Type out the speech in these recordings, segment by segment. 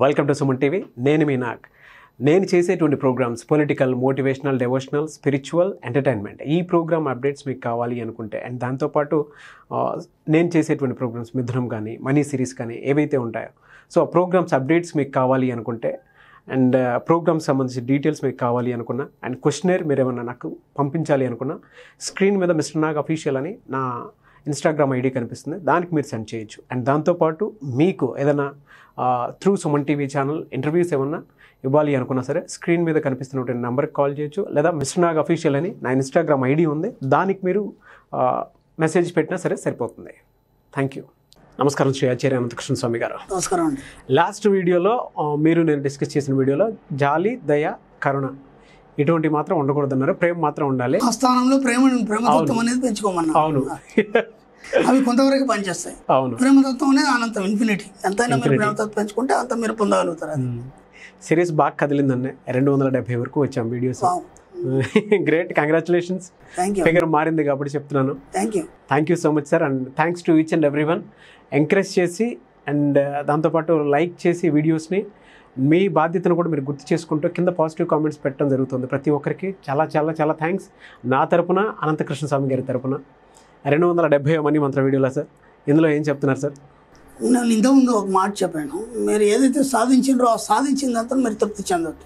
Welcome to Suman TV. నేను మీ నాగ్. నేను చేసేటువంటి programmes political, motivational, devotional, spiritual, entertainment. ఈ ప్రోగ్రామ్ అప్డేట్స్ మీకు కావాలి అనుకుంటే అండ్ దాంతోపాటు నేను చేసేటువంటి ప్రోగ్రామ్స్ మిథునం కానీ మనీ సిరీస్ కానీ ఏవైతే ఉంటాయో సో ప్రోగ్రామ్స్ అప్డేట్స్ మీకు కావాలి అనుకుంటే అండ్ ప్రోగ్రామ్స్ సంబంధించిన డీటెయిల్స్ మీకు కావాలి అనుకున్నా అండ్ క్వశ్చనర్ మీరు ఏమన్నా నాకు పంపించాలి అనుకున్నా స్క్రీన్ మీద మిస్టర్ నాగ్ అఫీషియల్ అని నా ఇన్స్టాగ్రామ్ ఐడి కనిపిస్తుంది, దానికి మీరు సెండ్ చేయొచ్చు. అండ్ దాంతోపాటు మీకు ఏదైనా through Suman TV channel interviews ఏమన్నా ఇవ్వాలి అనుకున్నా సరే స్క్రీన్ మీద కనిపిస్తున్న నెంబర్కి కాల్ చేయొచ్చు, లేదా మిస్టర్ నాగ్ అఫీషియల్ అని నా ఇన్స్టాగ్రామ్ ఐడి ఉంది, దానికి మీరు మెసేజ్ పెట్టినా సరే సరిపోతుంది. Thank you. నమస్కారం శ్రీ ఆచార్య అనంత కృష్ణ స్వామి గారు. నమస్కారం అండి. లాస్ట్ వీడియోలో నేను డిస్కస్ చేసిన వీడియోలో జాలి, దయ, కరుణ ఇటువంటి మాత్రం ఉండకూడదన్నారు, ప్రేమ మాత్రం ఉండాలి. ఆ స్థానంలో ప్రేమతత్వం అనేది పెంచుకోమన్నా. అవును, అవి కొంతవరకు పనిచేస్తాయి. అవును, ప్రేమతత్వం అనేది అనంతం, ఇన్ఫినిటీ. ఎంతైనా మీరు ప్రేమతత్వం పెంచుకుంటే అంత మీరు పొందగలుగుతారు. సిరీస్ బాగా కదిలిందండి, 270 వరకు వచ్చాం వీడియోస్. Great, congratulations. ఫిగర్ మారింది కాబట్టి చెప్తున్నాను. Thank you so much sir. And thanks to each and every one. Encourage చేసి అండ్ దాంతోపాటు లైక్ చేసి వీడియోస్ని మీ బాధ్యతను కూడా మీరు గుర్తు చేసుకుంటూ కింద పాజిటివ్ కామెంట్స్ పెట్టడం జరుగుతుంది ప్రతి ఒక్కరికి. చాలా చాలా చాలా థ్యాంక్స్. నా తరపున, అనంత కృష్ణ స్వామి గారి తరపున 270 మనీ మంత్ర వీడియోలా సార్, ఇందులో ఏం చెప్తున్నారు సార్? నేను ఇంతకుముందు ఒక మాట చెప్పాను, మీరు ఏదైతే సాధించారో ఆ సాధించిందంతా మీరు తృప్తి చెందొద్దు.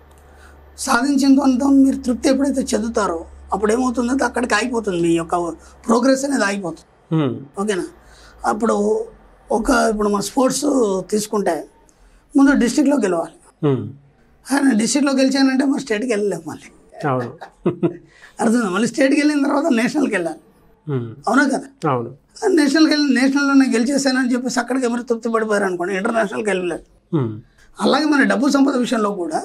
సాధించినంత మీరు తృప్తి ఎప్పుడైతే చెందుతారో అప్పుడు ఏమవుతుందంటే అక్కడికి ఆగిపోతుంది, మీ యొక్క ప్రోగ్రెస్ అనేది ఆగిపోతుంది. ఓకేనా? ఇప్పుడు మన స్పోర్ట్స్ తీసుకుంటే ముందు డిస్ట్రిక్ట్లో గెలవాలి. డిస్ట్రిక్ట్లో గెలిచానంటే మరి స్టేట్కి వెళ్ళలేము, మళ్ళీ అర్థం. మళ్ళీ స్టేట్కి వెళ్ళిన తర్వాత నేషనల్కి వెళ్ళాలి. అవునా కదా? అవును. నేషనల్లోనే గెలిచేసానని చెప్పేసి అక్కడికి ఎవరు తృప్తి పడిపోయారు అనుకోండి, ఇంటర్నేషనల్కి వెళ్ళలేదు. అలాగే మన డబ్బు సంపద విషయంలో కూడా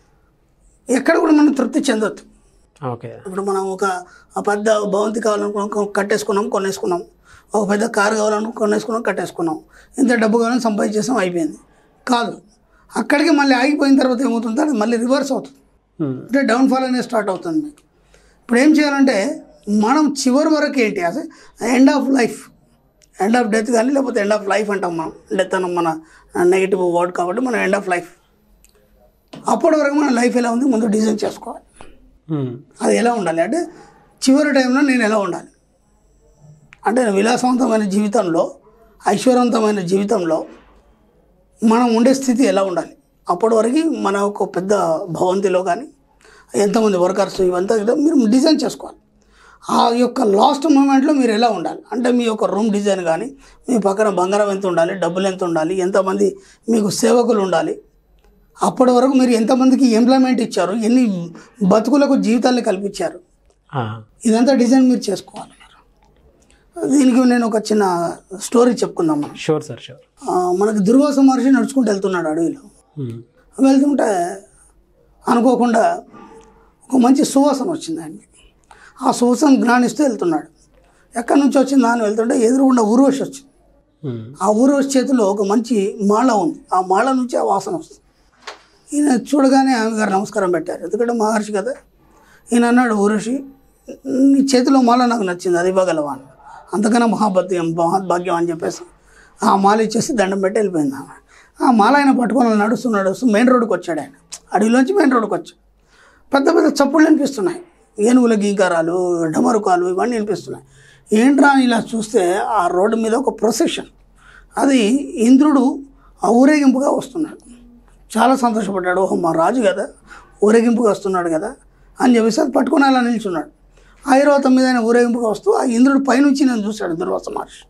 ఎక్కడ కూడా మనం తృప్తి చెందొద్దు. ఇప్పుడు మనం ఒక పెద్ద భవంతి కావాలనుకున్నాం, కొనేసుకున్నాం. ఒక పెద్ద కారు కావాలనుకున్నాం, కట్టేసుకున్నాం. ఇంత డబ్బు కావాలని సంపాదించేసాం, అయిపోయింది. కాదు, అక్కడికి మళ్ళీ ఆగిపోయిన తర్వాత ఏమవుతుందో అది మళ్ళీ రివర్స్ అవుతుంది, అంటే డౌన్ఫాల్ అనేది స్టార్ట్ అవుతుంది మీకు. ఇప్పుడు ఏం చేయాలంటే మనం చివరి వరకు ఏంటి, అసలు end of life, end of death కానీ లేకపోతే ఎండ్ ఆఫ్ లైఫ్ అంటాం మనం. డెత్ అన్న మన నెగిటివ్ వర్డ్ కాబట్టి మనం ఎండ్ ఆఫ్ లైఫ్. అప్పటి వరకు మన లైఫ్ ఎలా ఉంది ముందు డిజైన్ చేసుకోవాలి. అది ఎలా ఉండాలి అంటే చివరి టైంలో నేను ఎలా ఉండాలి అంటే విలాసవంతమైన జీవితంలో, ఐశ్వర్యవంతమైన జీవితంలో మనం ఉండే స్థితి ఎలా ఉండాలి. అప్పటి వరకు మన ఒక పెద్ద భవంతిలో కానీ ఎంతమంది వర్కర్స్ ఇవంతా మీరు డిజైన్ చేసుకోవాలి. ఆ యొక్క లాస్ట్ మూమెంట్లో మీరు ఎలా ఉండాలి అంటే మీ యొక్క రూమ్ డిజైన్ కానీ, మీ పక్కన బంగారం ఎంత ఉండాలి, డబ్బులు ఎంత ఉండాలి, ఎంతమంది మీకు సేవకులు ఉండాలి, అప్పటి వరకు మీరు ఎంతమందికి ఎంప్లాయ్మెంట్ ఇచ్చారు, ఎన్ని బతుకులకు జీవితాన్ని కల్పించారు, ఇదంతా డిజైన్ మీరు చేసుకోవాలి. దీనికి నేను ఒక చిన్న స్టోరీ చెప్పుకుందాం మనం. Sure sir, sure. మనకి దుర్వాస మహర్షి నడుచుకుంటూ వెళ్తున్నాడు అడవిలో. వెళ్తుంటే అనుకోకుండా ఒక మంచి సువాసన వచ్చింది ఆయనకి. ఆ సువాసన జ్ఞానిస్తూ వెళ్తున్నాడు. ఎక్కడి నుంచి వచ్చిందా అని వెళ్తుంటే ఎదురుగుండా ఊర్వశి వచ్చింది. ఆ ఊర్వశి చేతిలో ఒక మంచి మాల ఉంది. ఆ మాల నుంచి ఆ వాసన వస్తుంది. ఈయన చూడగానే ఆమె గారు నమస్కారం పెట్టారు, ఎందుకంటే మహర్షి కదా. ఈయన అన్నాడు, ఊర్వశి నీ చేతిలో మాల నాకు నచ్చింది, అది ఇవ్వగలవా అని. అంతకన్నా మహాభాగ్యం అని చెప్పేసి ఆ మాల ఇచ్చేసి దండం పెట్టి వెళ్ళిపోయింది ఆమె. ఆ మాల ఆయన పట్టుకొని నడుస్తున్నాడు. మెయిన్ రోడ్డుకి వచ్చాడు ఆయన. అడవిలోంచి మెయిన్ రోడ్డుకి వచ్చాడు. పెద్ద పెద్ద చప్పుళ్ళు వినిపిస్తున్నాయి, ఏనుగుల గీంకారాలు, డమరుకాలు ఇవన్నీ వినిపిస్తున్నాయి. ఏంట్రా ఇలా చూస్తే ఆ రోడ్డు మీద ఒక ప్రొసెషన్, అది ఇంద్రుడు ఆ ఊరేగింపుగా వస్తున్నాడు. చాలా సంతోషపడ్డాడు. ఓహో, మా రాజు కదా ఊరేగింపుగా వస్తున్నాడు కదా అని చెప్పేసి అది పట్టుకొని అలా నిల్చున్నాడు. ఐరావతం మీద ఆయన ఊరేగింపుగా వస్తూ ఆ ఇంద్రుడు పైనుంచి నేను చూశాడు దుర్వాస మహర్షి.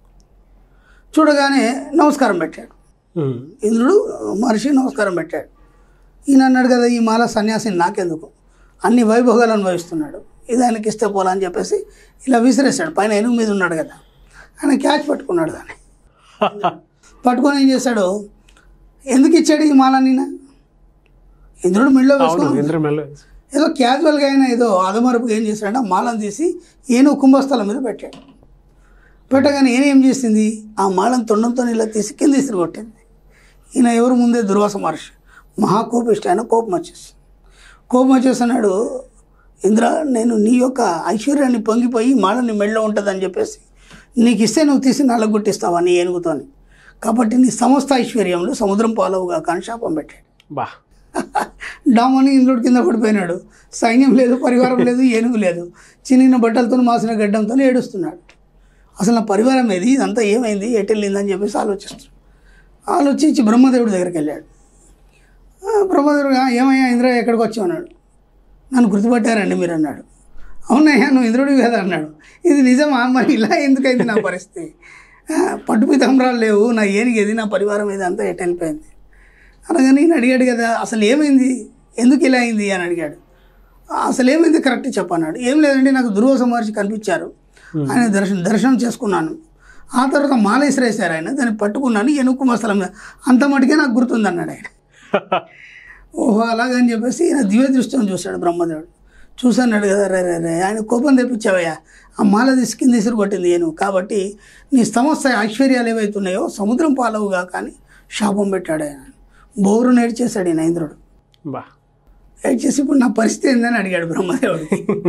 చూడగానే నమస్కారం పెట్టాడు. ఇంద్రుడు మహర్షి నమస్కారం పెట్టాడు. ఈయన అన్నాడు కదా, ఈ మాల సన్యాసిని నాకెందుకు, అన్ని వైభోగాలు అనుభవిస్తున్నాడు, ఇది ఆయనకి ఇస్తే పోలా అని చెప్పేసి ఇలా విసిరేశాడు. పైన ఏనుగు మీద ఉన్నాడు కదా, ఆయన క్యాచ్ పట్టుకున్నాడు. దాన్ని పట్టుకొని ఏం చేశాడు, ఎందుకు ఇచ్చాడు ఈ మాల నిన్న? ఇంద్రుడు మెడలో వేసుకున్నాడు. ఏదో క్యాజువల్గా అయినా ఏదో అదమరుపుగా ఏం చేశాడంటే ఆ మాలను తీసి ఏనుగు కుంభస్థలం మీద పెట్టాడు. పెట్టగానే ఏం చేసింది, ఆ మాలను తొండంతో ఇలా తీసి కింద ఇసిరి కొట్టింది. ఈయన ఎవరు ముందే దుర్వాస మహర్షి మహాకోపిష్ట, ఆయన కోపం వచ్చేస్తున్నాడు. ఇంద్ర, నేను నీ యొక్క ఐశ్వర్యాన్ని పొంగిపోయి మాల నీ మెడలో ఉంటుందని చెప్పేసి నీకు ఇస్తే నువ్వు తీసి నల్లగొట్టిస్తావా నీ ఏనుగుతోని, కాబట్టి నీ సమస్త ఐశ్వర్యంలో సముద్రం పాలవుగా కానీ శాపం పెట్టాడు. బా డామని ఇంద్రుడి కింద పడిపోయినాడు. సైన్యం లేదు, పరివారం లేదు, ఏనుగు లేదు. చిన్న బట్టలతో మాసిన గడ్డంతో ఏడుస్తున్నాడు. అసలు నా పరివారం ఏది, ఇదంతా ఏమైంది, ఎటెళ్ళిందని చెప్పేసి ఆలోచించి బ్రహ్మదేవుడి దగ్గరికి వెళ్ళాడు. బ్రహ్మదేవుడు ఏమయ్యా ఇంద్ర ఎక్కడికి వచ్చావు అన్నాడు. నన్ను గుర్తుపట్టారండి మీరు అన్నాడు. అవునయ్యా నువ్వు ఇంద్రుడివి కదా అన్నాడు. ఇది నిజమా, మరి ఇలా ఎందుకైంది నా పరిస్థితి, పట్టుపితంబరాలు లేవు, నా ఏనిగేది, నా పరివారం ఏది, అంతా ఎటు వెళ్ళిపోయింది అనగానే నేను అడిగాడు కదా అసలు ఏమైంది, ఎందుకు ఇలా అయింది అని అడిగాడు. అసలు ఏమైంది కరెక్ట్ చెప్పన్నాడు. ఏం లేదండి, నాకు దుర్వాస మహర్షి కనిపించారు, ఆయన దర్శనం చేసుకున్నాను. ఆ తర్వాత మాల ఇసిరేశారు ఆయన, దాన్ని పట్టుకున్నాను, ఎనుక్కు మసలం అంత మటుకే నాకు గుర్తుంది అన్నాడు ఆయన. ఓహో అలాగని చెప్పేసి ఈయన దివ్య దృష్టిని చూశాడు బ్రహ్మదేవుడు. చూసన్నాడు కదా, రే ఆయన కోపం తెప్పించావయ్యా, ఆ మాల కింద ఇసురు కొట్టింది ఏను, కాబట్టి నీ సమస్త ఐశ్వర్యాలు ఏవైతున్నాయో సముద్రం పాలవుగా కానీ శాపం పెట్టాడు ఆయన. బోరు నేర్చేశాడు ఈయన ఇంద్రుడు. బా ఏడ్చేసి ఇప్పుడు నా పరిస్థితి ఏందని అడిగాడు బ్రహ్మదేవుడు.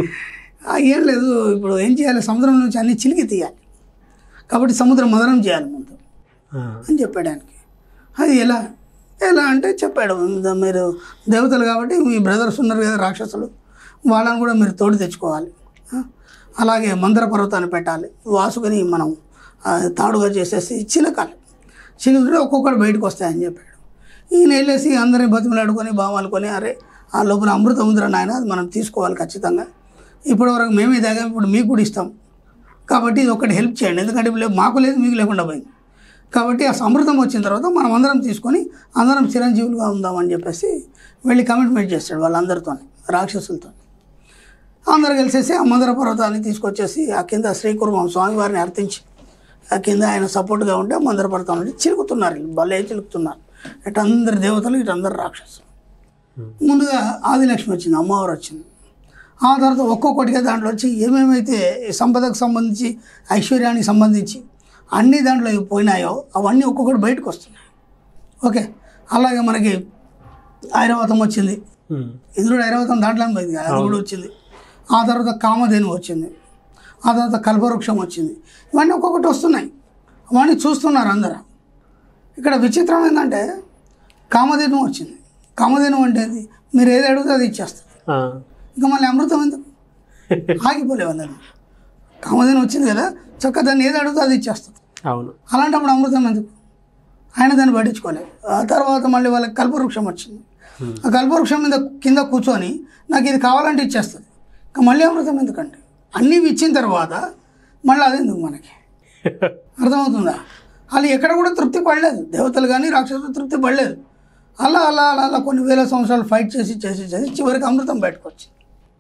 ఏం లేదు, ఇప్పుడు ఏం చేయాలి, సముద్రం నుంచి అన్ని చిలికి తీయాలి, కాబట్టి సముద్రం మదనం చేయాలి ముందు అని చెప్పాడు ఆయనకి. అది ఎలా అంటే చెప్పాడు, మీరు దేవతలు కాబట్టి మీ బ్రదర్స్ ఉన్నారు కదా రాక్షసులు, వాళ్ళని కూడా మీరు తోడు తెచ్చుకోవాలి, అలాగే మందర పర్వతాన్ని పెట్టాలి, వాసుకుని మనం తాడుగా చేసేసి చిలకాలి, చిలుకుంటే ఒక్కొక్కటి బయటకు వస్తాయని చెప్పాడు. ఈయన వెళ్ళేసి అందరినీ బతిమలాడుకొని బావాలుకొని, అరే ఆ లోపల అమృతం ఉందిరా నాయన, అది మనం తీసుకోవాలి ఖచ్చితంగా, ఇప్పటివరకు మేమే తాగాం, ఇప్పుడు మీకు కూడా ఇస్తాం, కాబట్టి ఇది ఒకటి హెల్ప్ చేయండి, ఎందుకంటే మాకు లేదు మీకు లేకుండా పోయింది, కాబట్టి ఆ అమృతం వచ్చిన తర్వాత మనం అందరం తీసుకొని అందరం చిరంజీవులుగా ఉందామని చెప్పేసి వెళ్ళి కమిట్మెంట్ చేస్తాడు వాళ్ళందరితో, రాక్షసులతో. అందరు కలిసేసి ఆ మందర పర్వతాన్ని తీసుకొచ్చేసి ఆ కింద శ్రీకుర్మం స్వామివారిని అర్థించి ఆ కింద ఆయన సపోర్ట్గా ఉంటే మందర పర్వతం నుండి చిలుకుతున్నారు, భలే చిలుకుతున్నారు, ఇటు అందరు దేవతలు, ఇటు అందరు రాక్షసులు. ముందుగా ఆదిలక్ష్మి వచ్చింది, అమ్మవారు వచ్చింది. ఆ తర్వాత ఒక్కొక్కటిగా దాంట్లో వచ్చి ఏమేమైతే సంపదకు సంబంధించి ఐశ్వర్యానికి సంబంధించి అన్ని దాంట్లో పోయినాయో అవన్నీ ఒక్కొక్కటి బయటకు వస్తున్నాయి. ఓకే, అలాగే మనకి ఐరావతం వచ్చింది, ఇంద్రుడు ఐరావతం దాంట్లోనే పోయింది కదా, అది కూడా వచ్చింది. ఆ తర్వాత కామధేను వచ్చింది, ఆ తర్వాత కల్పవృక్షం వచ్చింది. ఇవన్నీ ఒక్కొక్కటి వస్తున్నాయి, అవన్నీ చూస్తున్నారు అందరూ. ఇక్కడ విచిత్రం ఏంటంటే కామధేను వచ్చింది. కామధేను అంటే మీరు ఏది అడిగితే అది ఇచ్చేస్తారు, ఇంకా మళ్ళీ అమృతం ఎందుకు, ఆగిపోలేవు అందరూ. కామధేను వచ్చింది కదా, చక్కగా దాన్ని ఏది అడిగితే అది ఇచ్చేస్తుంది. అవును, అలాంటప్పుడు అమృతం ఎందుకు, ఆయన దాన్ని పట్టించుకోలేదు. ఆ తర్వాత మళ్ళీ వాళ్ళకి కల్పవృక్షం వచ్చింది. ఆ కల్పవృక్షం మీద కింద కూర్చొని నాకు ఇది కావాలంటే ఇచ్చేస్తుంది, ఇంకా మళ్ళీ అమృతం ఎందుకండి, అన్నీ ఇచ్చిన తర్వాత మళ్ళీ అదెందుకు మనకి, అర్థమవుతుందా? వాళ్ళు ఎక్కడ కూడా తృప్తి పడలేదు, దేవతలు కానీ రాక్షసులు తృప్తి పడలేదు. అలా అలా అలా అలా కొన్ని వేల సంవత్సరాలు ఫైట్ చేసి చివరికి అమృతం బయటకు వచ్చింది.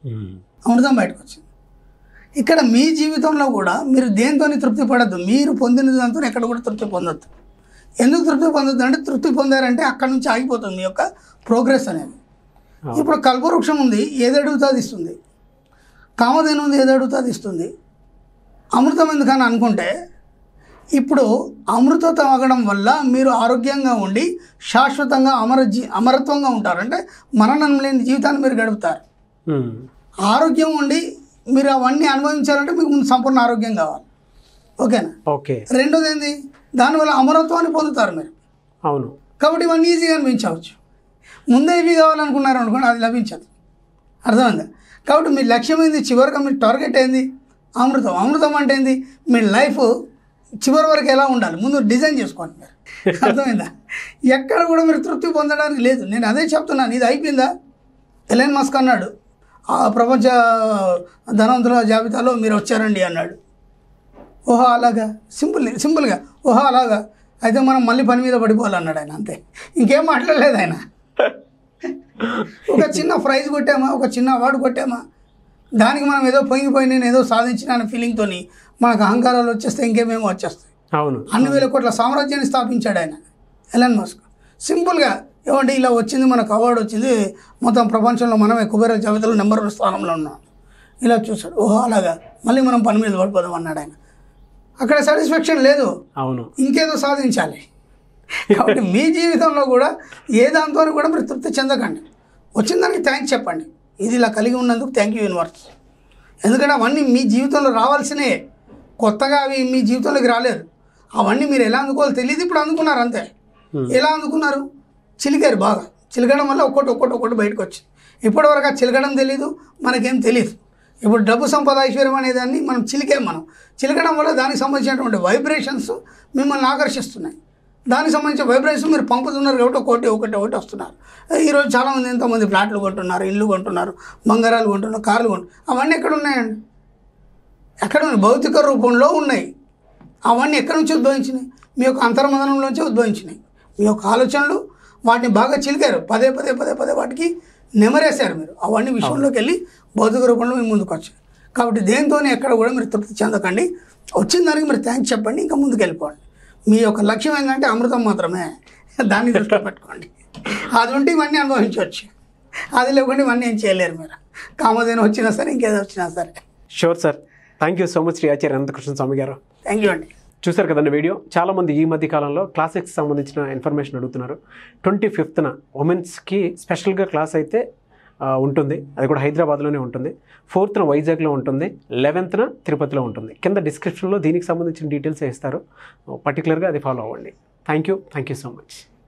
ఇక్కడ మీ జీవితంలో కూడా మీరు దేంతో తృప్తి పడద్దు, మీరు పొందిన దాంతో ఎక్కడ కూడా తృప్తి పొందొద్దు. ఎందుకు తృప్తి పొందొద్దు అంటే తృప్తి పొందారంటే అక్కడ నుంచి ఆగిపోతుంది మీ యొక్క ప్రోగ్రెస్ అనేది. ఇప్పుడు కల్పవృక్షం ఉంది, ఏది అడుగుతా అది ఇస్తుంది, కామధేను ఉంది, ఏది అడుగుతా అది ఇస్తుంది, అమృతం ఎందుకని అనుకుంటే ఇప్పుడు అమృతం తాగడం వల్ల మీరు ఆరోగ్యంగా ఉండి శాశ్వతంగా అమరత్వంగా ఉంటారు, అంటే మరణం లేని జీవితాన్ని మీరు గడుపుతారు. ఆరోగ్యం ఉండి మీరు అవన్నీ అనుభవించాలంటే మీకు ముందు సంపూర్ణ ఆరోగ్యం కావాలి, ఓకేనా? ఓకే. రెండోది ఏంది, దానివల్ల అమరత్వాన్ని పొందుతారు మీరు. అవును, కాబట్టి ఇవన్నీ ఈజీగా అనిపించవచ్చు. ముందే ఇవి కావాలనుకున్నారు అనుకోండి, అది లభించదు, అర్థమైందా? కాబట్టి మీ లక్ష్యం ఏంది, చివరిగా మీ టార్గెట్ ఏంది, అమృతం. అమృతం అంటే ఏంది, మీ లైఫ్ చివరి వరకు ఎలా ఉండాలి ముందు డిజైన్ చేసుకోండి మీరు, అర్థమైందా? ఎక్కడ కూడా మీరు తృప్తి పొందడానికి లేదు. నేను అదే చెప్తున్నాను, ఇది అయిపోయిందా? ఎలన్ మస్క్ అన్నాడు, ఆ ప్రపంచ ధనవంతుల జాబితాలో మీరు వచ్చారండి అన్నాడు. ఓహో అలాగా, సింపుల్గా ఓహో అలాగా, అయితే మనం మళ్ళీ పని మీద పడిపోవాలన్నాడు ఆయన, అంతే, ఇంకేం మాట్లాడలేదు ఆయన. ఒక చిన్న ప్రైజ్ కొట్టామా, ఒక చిన్న అవార్డు కొట్టామా, దానికి మనం ఏదో పోయి నేను ఏదో సాధించిన అనే ఫీలింగ్తో మనకు అహంకారాలు వచ్చేస్తే ఇంకేమేమో వచ్చేస్తాయి. అవును, అన్ని వేల కోట్ల సామ్రాజ్యాన్ని స్థాపించాడు ఆయన ఎలన్ మస్క్. సింపుల్గా ఏమంటే ఇలా వచ్చింది, మనకు అవార్డు వచ్చింది, మొత్తం ప్రపంచంలో మనమే కుబేర జాబితాలో నెంబర్ 1 స్థానంలో ఉన్నాం. ఇలా చూశాడు, ఓహో అలాగా, మళ్ళీ మనం పని మీద పడిపోదాం అన్నాడు ఆయన. అక్కడ సాటిస్ఫాక్షన్ లేదు, అవును, ఇంకేదో సాధించాలి. కాబట్టి మీ జీవితంలో కూడా ఏ దాంతో కూడా మీరు తృప్తి చెందకండి. వచ్చిన దానికి థ్యాంక్స్ చెప్పండి, ఇది ఇలా కలిగి ఉన్నందుకు థ్యాంక్ యూ యూనివర్స్. ఎందుకంటే అవన్నీ మీ జీవితంలో రావాల్సినవి, కొత్తగా అవి మీ జీవితంలోకి రాలేదు. అవన్నీ మీరు ఎలా అందుకోవాలో తెలియదు, ఇప్పుడు అందుకున్నారు అంతే. ఎలా అందుకున్నారు? చిలికారు బాగా. చిలకడం వల్ల ఒక్కొక్కటి బయటకు వచ్చింది. ఇప్పటివరకు ఆ చిలకడం తెలీదు, మనకేం తెలియదు. ఇప్పుడు డబ్బు సంపద ఐశ్వర్యం అనేదాన్ని మనం చిలకడం వల్ల దానికి సంబంధించినటువంటి వైబ్రేషన్స్ మిమ్మల్ని ఆకర్షిస్తున్నాయి. దానికి సంబంధించిన వైబ్రేషన్ మీరు పంపుతున్నారు కాబట్టి ఒకటి వస్తున్నారు. ఈరోజు చాలామంది ఎంతోమంది ఫ్లాట్లు కొంటున్నారు, ఇల్లు కొంటున్నారు, బంగారాలు కొంటున్నారు, కార్లు కొంటున్నారు. అవన్నీ ఎక్కడ ఉన్నాయండి? ఎక్కడ ఉన్నాయి? భౌతిక రూపంలో ఉన్నాయి. అవన్నీ ఎక్కడి నుంచి ఉద్భవించినాయి? మీ యొక్క అంతర్మదనంలోంచి ఉద్భవించినాయి. మీ యొక్క ఆలోచనలు వాటిని బాగా చిలికారు, పదే వాటికి నెమరేశారు మీరు. అవన్నీ విషయంలోకి వెళ్ళి భౌతిక రూపంలో మీ ముందుకు వచ్చాయి. కాబట్టి దేనితోనే ఎక్కడ కూడా మీరు తృప్తి చెందకండి. వచ్చిన దానికి మీరు థ్యాంక్స్ చెప్పండి, ఇంకా ముందుకు వెళ్ళిపోండి. మీ యొక్క లక్ష్యం ఏంటంటే అమృతం మాత్రమే, దాన్ని దృష్టిలో పెట్టుకోండి. అది ఉంటే ఇవన్నీ అనుభవించవచ్చు, అది లేకుండా ఇవన్నీ ఏం చేయలేరు మీరు. కామధేను వచ్చినా సరే, ఇంకేదో వచ్చినా సరే. Sure sir. Thank you so much Shri Acharya Ananta Krishna Swami garu. Thank you అండి. చూసారు కదండి వీడియో. చాలామంది ఈ మధ్య కాలంలో క్లాసిక్స్ సంబంధించిన ఇన్ఫర్మేషన్ అడుగుతున్నారు. 25th ఉమెన్స్కి స్పెషల్గా క్లాస్ అయితే ఉంటుంది. అది కూడా హైదరాబాద్లోనే ఉంటుంది. 4th వైజాగ్లో ఉంటుంది. 11th తిరుపతిలో ఉంటుంది. కింద డిస్క్రిప్షన్లో దీనికి సంబంధించిన డీటెయిల్స్ ఇస్తారు. పర్టికులర్గా అది ఫాలో అవ్వండి. Thank you so much.